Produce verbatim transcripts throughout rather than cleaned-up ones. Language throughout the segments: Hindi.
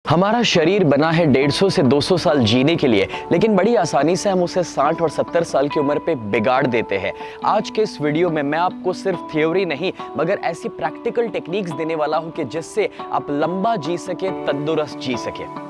हमारा शरीर बना है डेढ़ सौ से दो सौ साल जीने के लिए, लेकिन बड़ी आसानी से हम उसे साठ और सत्तर साल की उम्र पे बिगाड़ देते हैं। आज के इस वीडियो में मैं आपको सिर्फ थ्योरी नहीं मगर ऐसी प्रैक्टिकल टेक्निक्स देने वाला हूं कि जिससे आप लंबा जी सके, तंदुरुस्त जी सके।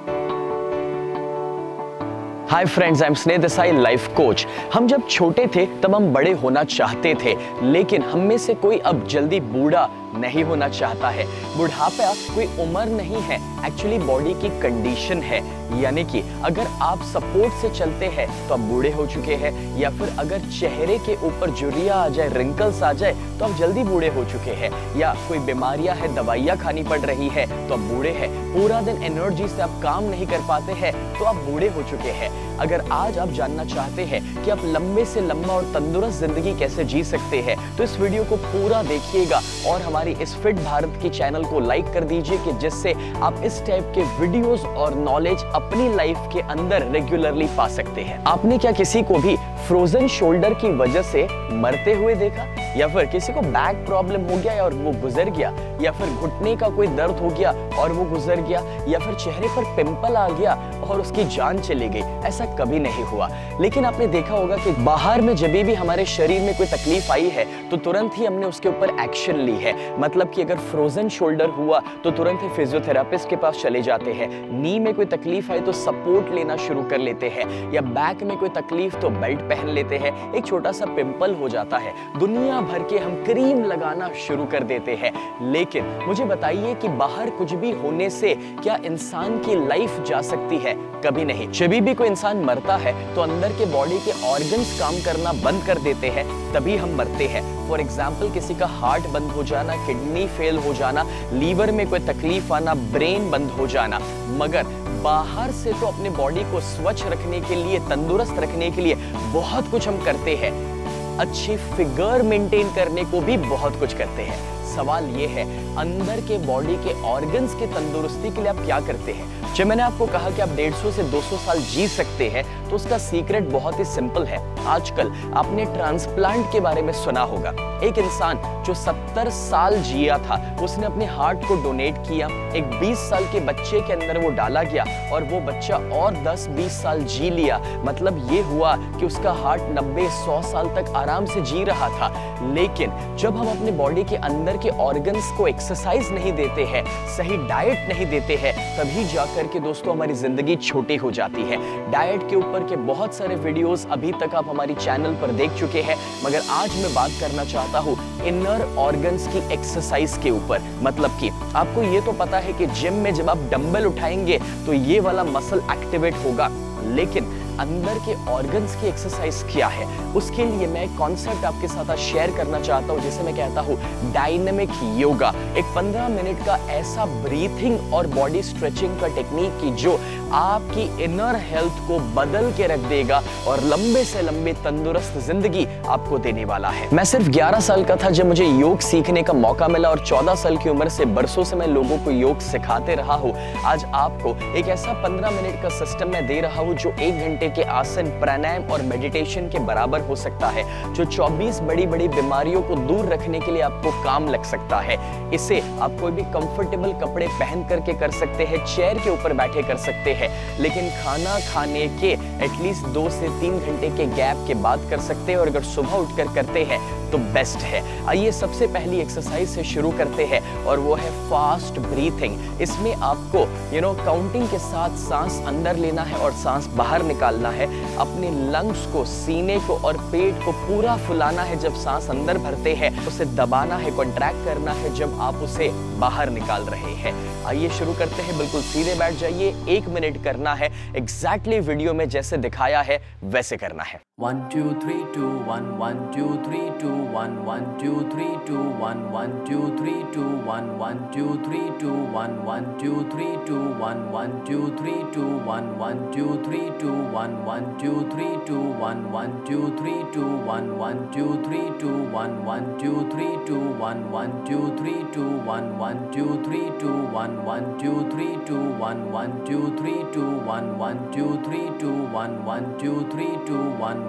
हाय फ्रेंड्स, आई एम स्नेह देसाई, लाइफ कोच। हम जब छोटे थे तब हम बड़े होना चाहते थे, लेकिन हम में से कोई अब जल्दी बूढ़ा नहीं होना चाहता है। बुढ़ापा कोई उम्र नहीं है, एक्चुअली बॉडी की कंडीशन है। यानी कि अगर आप सपोर्ट से चलते हैं तो आप बूढ़े हो चुके हैं, या फिर अगर चेहरे के ऊपर झुर्रियां आ जाए, रिंकल्स आ जाए तो आप जल्दी बूढ़े हो चुके हैं, या कोई बीमारियां है, दवाइयां खानी पड़ रही है तो आप बूढ़े हैं। पूरा दिन एनर्जी से आप काम नहीं कर पाते हैं तो आप बूढ़े हो चुके हैं। अगर आज आप जानना चाहते हैं कि आप लंबे से लंबा और तंदुरुस्त जिंदगी कैसे जी सकते हैं तो इस वीडियो को पूरा देखिएगा और हमारी इस फिट भारत की चैनल को लाइक कर दीजिए कि जिससे आप इस टाइप के वीडियोस और नॉलेज अपनी लाइफ के अंदर रेगुलरली पा सकते हैं। आपने क्या किसी को भी फ्रोजन शोल्डर की वजह से मरते हुए देखा, या फिर किसी को बैक प्रॉब्लम हो गया और वो गुजर गया, या फिर घुटने का कोई दर्द हो गया और वो गुजर गया, या फिर चेहरे पर पिंपल आ गया और उसकी जान चली गई? ऐसा कभी नहीं हुआ। लेकिन आपने देखा होगा कि बाहर में जब भी हमारे शरीर में कोई तकलीफ आई है तो तुरंत ही हमने उसके ऊपर एक्शन ली है। मतलब कि अगर फ्रोजन शोल्डर हुआ तो तुरंत ही फिजियोथेरापिस्ट के पास चले जाते हैं, नी में कोई तकलीफ आई तो सपोर्ट लेना शुरू कर लेते हैं, या बैक में कोई तकलीफ तो बेल्ट पहन लेते हैं, एक छोटा सा पिंपल हो जाता है, दुनिया भर के हम क्रीम लगाना शुरू कर देते हैं। लेकिन मुझे बताइए कि बाहर कुछ भी होने से क्या इंसान की लाइफ जा सकती है? कभी नहीं। जब भी कोई इंसान मरता है तो अंदर के बॉडी के ऑर्गन्स काम करना बंद कर देते हैं, तभी हम मरते हैं। फॉर एग्जाम्पल, किसी का हार्ट बंद हो जाना, किडनी फेल हो जाना, लीवर में कोई तकलीफ आना, ब्रेन बंद हो जाना। मगर बाहर से तो अपने बॉडी को स्वच्छ रखने के लिए, तंदुरुस्त रखने के लिए बहुत कुछ हम करते हैं। अच्छी फिगर मेंटेन करने को भी बहुत कुछ करते हैं। सवाल ये है, अंदर के बॉडी के ऑर्गन्स के तंदुरुस्ती के लिए आप क्या करते हैं? जब मैंने आपको कहा कि आप डेढ़ सौ से दो सौ साल जी सकते हैं तो उसका सीक्रेट बहुत ही सिंपल है। आजकल आपने ट्रांसप्लांट के बारे में सुना होगा। एक इंसान जो सत्तर साल जिया था, उसने अपने हार्ट को डोनेट किया, एक बीस साल के बच्चे के अंदर वो डाला गया और वो बच्चा और दस बीस साल जी लिया। मतलब ये हुआ कि उसका हार्ट नब्बे सौ साल तक आराम से जी रहा था। लेकिन जब हम अपने बॉडी के अंदर के ऑर्गन्स को एक्सरसाइज नहीं देते हैं, सही डाइट नहीं देते हैं, तभी जाकर के दोस्तों हमारी जिंदगी छोटी हो जाती है। डाइट के ऊपर के बहुत सारे वीडियोस अभी तक आप हमारी चैनल पर देख चुके हैं, मगर आज मैं बात करना चाहता हूँ इनर ऑर्गन्स की एक्सरसाइज के ऊपर। मतलब कि आपको ये तो पता है कि जिम में जब आप डंबल उठाएंगे तो ये वाला मसल एक्टिवेट होगा, लेकिन अंदर के ऑर्गन्स की एक्सरसाइज क्या है? उसके लिए मैं एक कॉन्सेप्ट आपके साथ शेयर करना चाहता हूं, जिसे मैं कहता हूं डायनेमिक योगा। एक पंद्रह मिनट का ऐसा ब्रीथिंग और बॉडी स्ट्रेचिंग का टेक्निक की जो आपकी इनर हेल्थ को बदल के रख देगा और लंबे से लंबे तंदुरुस्त जिंदगी आपको देने वाला है। मैं सिर्फ ग्यारह साल का था जब मुझे योग सीखने का मौका मिला, और चौदह साल की उम्र से बरसों से मैं लोगों को योग सिखाते रहा हूं। आज आपको एक ऐसा पंद्रह मिनट का सिस्टम मैं दे रहा हूं जो एक घंटे के आसन, प्राणायाम और मेडिटेशन के बराबर हो सकता है, जो चौबीस बड़ी बड़ी बीमारियों को दूर रखने के लिए आपको काम लग सकता है। इसे आप कोई भी कंफर्टेबल कपड़े पहन करके कर सकते हैं, चेयर के ऊपर बैठे कर सकते हैं, लेकिन खाना खाने के एटलीस्ट दो से तीन घंटे के गैप के बाद कर सकते हैं, और अगर सुबह उठकर करते हैं तो बेस्ट है। आइए सबसे पहली एक्सरसाइज से शुरू करते हैं, और वो है फास्ट ब्रीथिंग। इसमें आपको यू नो काउंटिंग के साथ सांस अंदर लेना है और सांस बाहर निकालना है। अपने लंग्स को, सीने को और पेट को पूरा फुलाना है जब सांस अंदर भरते हैं, उसे दबाना है, कॉन्ट्रैक्ट करना है जब आप उसे बाहर निकाल रहे हैं। आइए शुरू करते हैं। बिल्कुल सीधे बैठ जाइए, एक मिनट करना है, एग्जैक्टली वीडियो में जैसे दिखाया है वैसे करना है। One two three two one one two three two one one two three two one one two three two one one two three two one one two three two one one two three two one one two three two one one two three two one one two three two one one two three two one one two three two one one two three two one one two three two one one two three two one one two three two one one two three two one one two three two one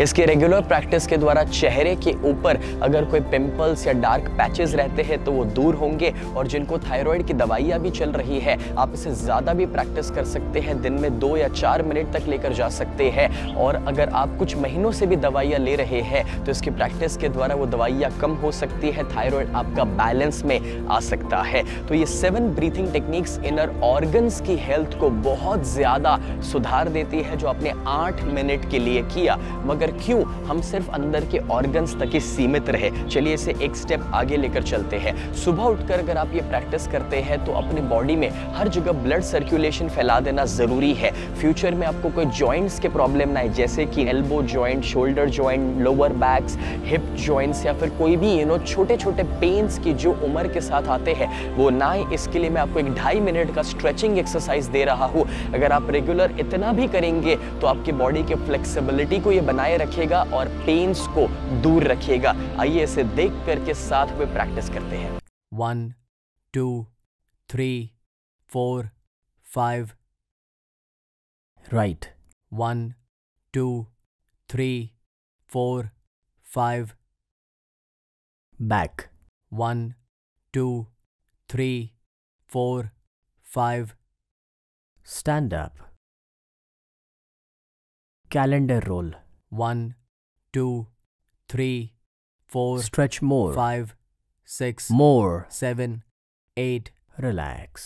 इसके रेगुलर प्रैक्टिस के द्वारा चेहरे के ऊपर अगर कोई पिंपल्स या डार्क पैचेस रहते हैं तो वो दूर होंगे, और जिनको थायराइड की दवाइयाँ भी चल रही है आप इसे ज़्यादा भी प्रैक्टिस कर सकते हैं, दिन में दो या चार मिनट तक लेकर जा सकते हैं। और अगर आप कुछ महीनों से भी दवाइयाँ ले रहे हैं तो इसकी प्रैक्टिस के द्वारा वो दवाइयाँ कम हो सकती है, थायराइड आपका बैलेंस में आ सकता है। तो ये seven breathing techniques inner organs की हेल्थ को बहुत ज़्यादा सुधार देती है, जो आपने आठ मिनट के लिए किया। मगर क्यों हम सिर्फ अंदर के ऑर्गन्स तक ही सीमित रहे? चलिए इसे एक स्टेप आगे लेकर चलते हैं। सुबह उठकर अगर आप ये प्रैक्टिस करते हैं तो अपने बॉडी में हर जगह ब्लड सर्कुलेशन फैला देना ज़रूरी है। फ्यूचर में आपको कोई जॉइंट्स के प्रॉब्लम ना आए, जैसे कि elbow joint, shoulder joint, lower backs, hip joints या फिर कोई भी यू नो छोटे छोटे पेन्स की जो उम्र के साथ आते हैं वो ना आए। इसके लिए मैं आपको एक ढाई मिनट का स्ट्रेचिंग एक्सरसाइज दे रहा हूँ। अगर आप रेगुलर इतना भी करेंगे तो आपकी बॉडी के फ्लेक्सिबिलिटी को ये बनाए रखेगा और पेन्स को दूर रखेगा। आइए इसे देख करके साथ में प्रैक्टिस करते हैं। One two three four five Right. One two three four five Back. One two three four five Stand up. Calendar roll. One two three four Stretch more. Five six More. Seven eight Relax.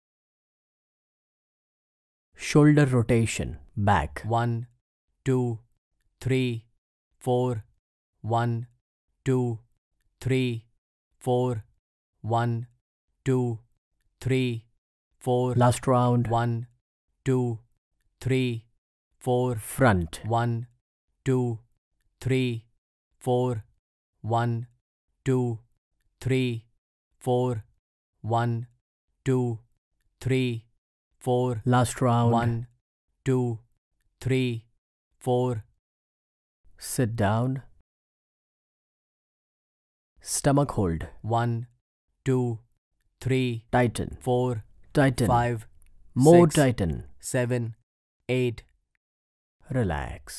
Shoulder rotation. Back. One two three four one two three four one two three four Last round. One two three four Front. One two three four one two three four one two three four Last round. One two three four Sit down. Stomach hold. One two three Tighten. Four Tighten. Five More six, tighten. Seven eight Relax.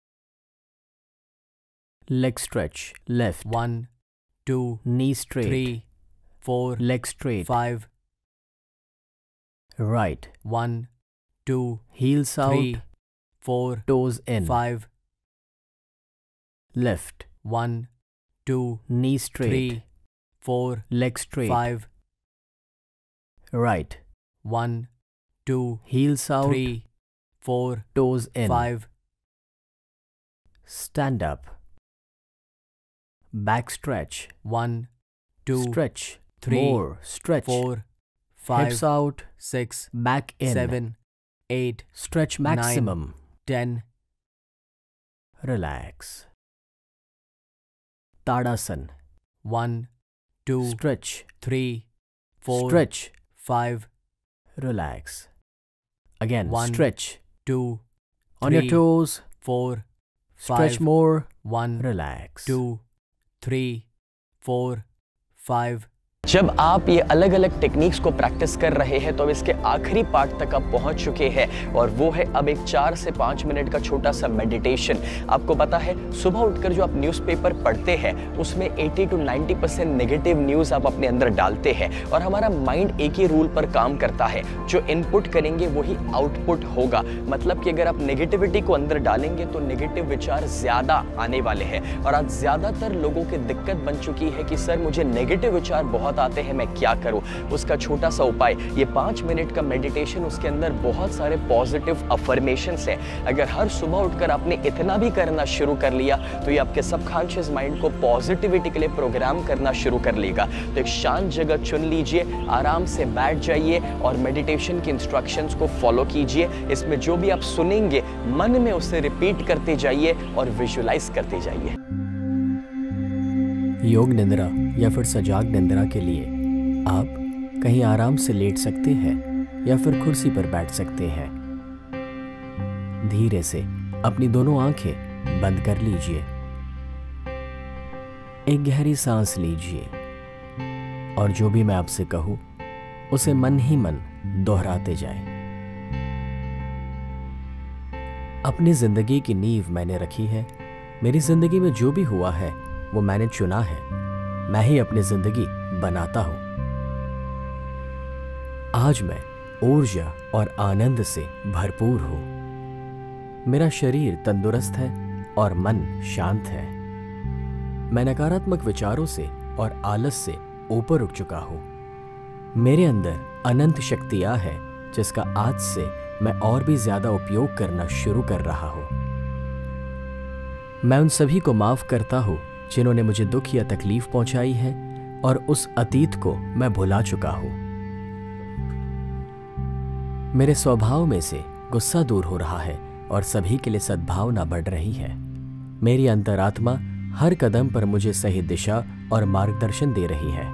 Leg stretch. Left. One two Knee straight. Three four Leg straight. Five Right. One two Heels three out. Four Toes in. Five Left. One two Knee straight. Three four Leg straight. Five Right. One two Heels out. Three four Toes in. Five Stand up. Back stretch. One two Stretch. three, More. Stretch. Four five Hips out. Six Back in. Seven eight Stretch maximum. Ten Relax. Tadasana. One two Stretch. Three four Stretch. Five Relax. Again. One. Stretch. Two On your three, toes. Four Stretch five, more. One Relax. Two three four five जब आप ये अलग अलग टेक्निक्स को प्रैक्टिस कर रहे हैं तो अब इसके आखिरी पार्ट तक आप पहुंच चुके हैं, और वो है अब एक चार से पाँच मिनट का छोटा सा मेडिटेशन। आपको पता है सुबह उठकर जो आप न्यूज़पेपर पढ़ते हैं उसमें अस्सी टू नब्बे परसेंट नेगेटिव न्यूज़ आप अपने अंदर डालते हैं, और हमारा माइंड एक ही रूल पर काम करता है, जो इनपुट करेंगे वही आउटपुट होगा। मतलब कि अगर आप नेगेटिविटी को अंदर डालेंगे तो नेगेटिव विचार ज़्यादा आने वाले हैं। और आज ज़्यादातर लोगों की दिक्कत बन चुकी है कि सर मुझे नेगेटिव विचार बहुत आते हैं, मैं क्या करूं? उसका छोटा सा उपाय ये पाँच मिनट का मेडिटेशन, उसके अंदर बहुत सारे पॉजिटिव अफर्मेशंस हैं। अगर हर सुबह उठकर आपने इतना भी करना शुरू कर लिया तो ये आपके सबकॉन्शियस माइंड को पॉजिटिविटी के लिए प्रोग्राम करना शुरू कर लेगा। तो एक शांत जगह चुन लीजिए, आराम से बैठ जाइए और मेडिटेशन के इंस्ट्रक्शंस को फॉलो कीजिए। इसमें जो भी आप सुनेंगे मन में उसे रिपीट करते जाइए और विजुलाइज करते जाइए। योग निंद्रा या फिर सजाग निंद्रा के लिए आप कहीं आराम से लेट सकते हैं या फिर कुर्सी पर बैठ सकते हैं। धीरे से अपनी दोनों आंखें बंद कर लीजिए। एक गहरी सांस लीजिए और जो भी मैं आपसे कहूं उसे मन ही मन दोहराते जाएं। अपनी जिंदगी की नींव मैंने रखी है मेरी जिंदगी में जो भी हुआ है वो मैंने चुना है। मैं ही अपनी जिंदगी बनाता हूं। आज मैं ऊर्जा और आनंद से भरपूर हूं। मेरा शरीर तंदुरुस्त है और मन शांत है। मैं नकारात्मक विचारों से और आलस से ऊपर उठ चुका हूं। मेरे अंदर अनंत शक्तियां हैं जिसका आज से मैं और भी ज्यादा उपयोग करना शुरू कर रहा हूं। मैं उन सभी को माफ करता हूं जिन्होंने मुझे दुख या तकलीफ पहुंचाई है और उस अतीत को मैं भुला चुका हूं। मेरे स्वभाव में से गुस्सा दूर हो रहा है और सभी के लिए सद्भावना बढ़ रही है। मेरी अंतरात्मा हर कदम पर मुझे सही दिशा और मार्गदर्शन दे रही है।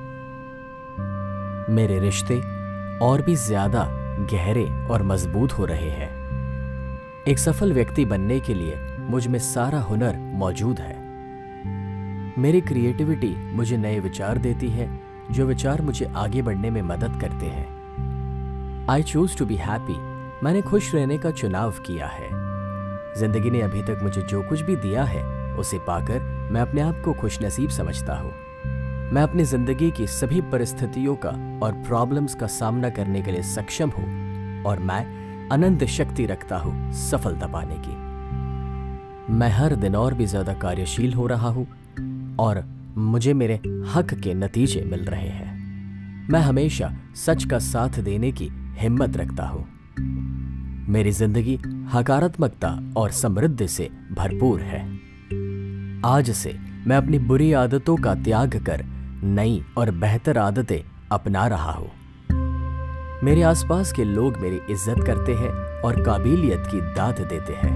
मेरे रिश्ते और भी ज्यादा गहरे और मजबूत हो रहे हैं। एक सफल व्यक्ति बनने के लिए मुझ में सारा हुनर मौजूद है। मेरी क्रिएटिविटी मुझे नए विचार देती है, जो विचार मुझे आगे बढ़ने में मदद करते हैं। I choose to be happy. मैंने खुश रहने का चुनाव किया है। जिंदगी ने अभी तक मुझे जो कुछ भी दिया है उसे पाकर मैं अपने आप को खुशनसीब समझता हूँ। मैं अपनी जिंदगी की सभी परिस्थितियों का और प्रॉब्लम्स का सामना करने के लिए सक्षम हूँ और मैं अनंत शक्ति रखता हूँ सफलता पाने की। मैं हर दिन और भी ज्यादा कार्यशील हो रहा हूँ और मुझे मेरे हक के नतीजे मिल रहे हैं। मैं हमेशा सच का साथ देने की हिम्मत रखता हूँ। मेरी जिंदगी सकारात्मकता और समृद्धि से भरपूर है। आज से मैं अपनी बुरी आदतों का त्याग कर नई और बेहतर आदतें अपना रहा हूं। मेरे आसपास के लोग मेरी इज्जत करते हैं और काबिलियत की दाद देते हैं।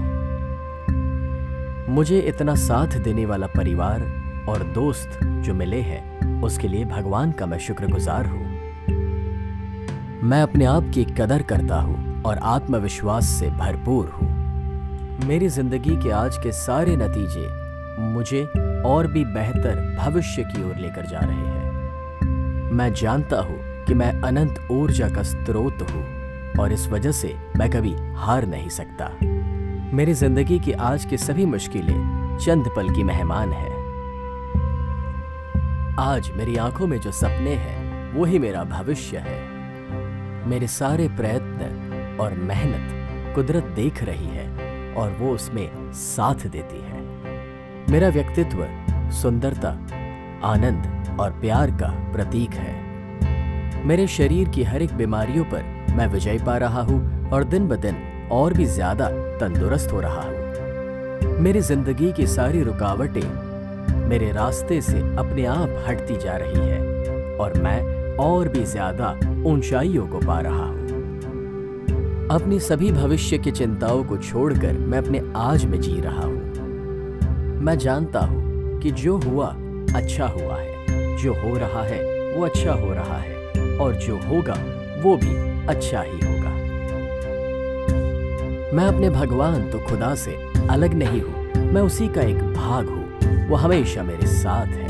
मुझे इतना साथ देने वाला परिवार और दोस्त जो मिले हैं उसके लिए भगवान का मैं शुक्रगुजार हूं। मैं अपने आप की कदर करता हूं और आत्मविश्वास से भरपूर हूं। मेरी जिंदगी के आज के सारे नतीजे मुझे और भी बेहतर भविष्य की ओर लेकर जा रहे हैं। मैं जानता हूं कि मैं अनंत ऊर्जा का स्रोत हूं और इस वजह से मैं कभी हार नहीं सकता। मेरी जिंदगी की आज की सभी मुश्किलें चंद पल की मेहमान हैं। आज मेरी आंखों में जो सपने हैं वो ही मेरा भविष्य है। मेरे सारे प्रयत्न और मेहनत कुदरत देख रही है और वो उसमें साथ देती है। मेरा व्यक्तित्व सुंदरता, आनंद और प्यार का प्रतीक है। मेरे शरीर की हर एक बीमारियों पर मैं विजय पा रहा हूँ और दिन ब दिन और भी ज्यादा तंदुरुस्त हो रहा हूँ। मेरी जिंदगी की सारी रुकावटें मेरे रास्ते से अपने आप हटती जा रही है और मैं और भी ज्यादा ऊंचाइयों को पा रहा हूँ। अपनी सभी भविष्य की चिंताओं को छोड़कर मैं अपने आज में जी रहा हूँ। मैं जानता हूं कि जो हुआ अच्छा हुआ है, जो हो रहा है वो अच्छा हो रहा है और जो होगा वो भी अच्छा ही होगा। मैं अपने भगवान तो खुदा से अलग नहीं हूं, मैं उसी का एक भाग हूं। वो हमेशा मेरे साथ है।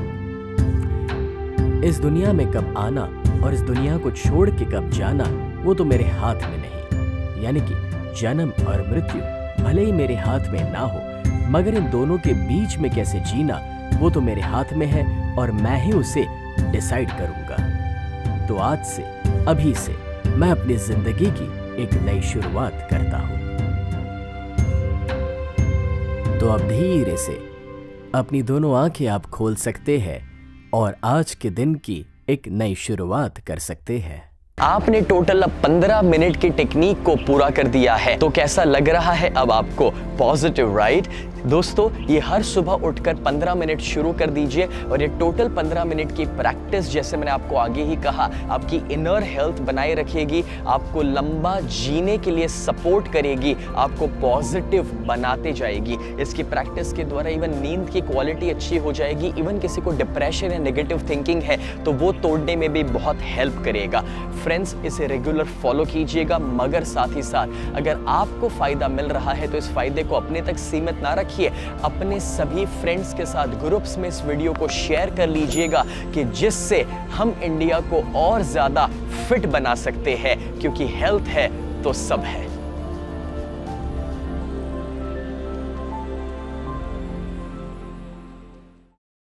इस दुनिया में कब आना और इस दुनिया को छोड़ के कब जाना वो तो मेरे हाथ में नहीं। यानी कि जन्म और मृत्यु भले ही मेरे हाथ में ना हो, मगर इन दोनों के बीच में कैसे जीना वो तो मेरे हाथ में है और मैं ही उसे डिसाइड करूंगा। तो आज से, अभी से मैं अपनी जिंदगी की एक नई शुरुआत करता हूं। तो अब धीरे से अपनी दोनों आंखें आप खोल सकते हैं और आज के दिन की एक नई शुरुआत कर सकते हैं। आपने टोटल अब पंद्रह मिनट की टेक्निक को पूरा कर दिया है, तो कैसा लग रहा है अब आपको? Positive, right? दोस्तों, ये हर सुबह उठकर पंद्रह मिनट शुरू कर दीजिए और ये टोटल पंद्रह मिनट की प्रैक्टिस, जैसे मैंने आपको आगे ही कहा, आपकी इनर हेल्थ बनाए रखेगी, आपको लंबा जीने के लिए सपोर्ट करेगी, आपको पॉजिटिव बनाते जाएगी। इसकी प्रैक्टिस के द्वारा इवन नींद की क्वालिटी अच्छी हो जाएगी। इवन किसी को डिप्रेशन या नेगेटिव थिंकिंग है तो वो तोड़ने में भी बहुत हेल्प करेगा। फ्रेंड्स, इसे रेगुलर फॉलो कीजिएगा, मगर साथ ही साथ अगर आपको फायदा मिल रहा है तो इस फायदे को अपने तक सीमित ना रखिए। अपने सभी फ्रेंड्स के साथ ग्रुप्स में इस वीडियो को शेयर कर लीजिएगा कि जिससे हम इंडिया को और ज्यादा फिट बना सकते हैं, क्योंकि हेल्थ है तो सब है।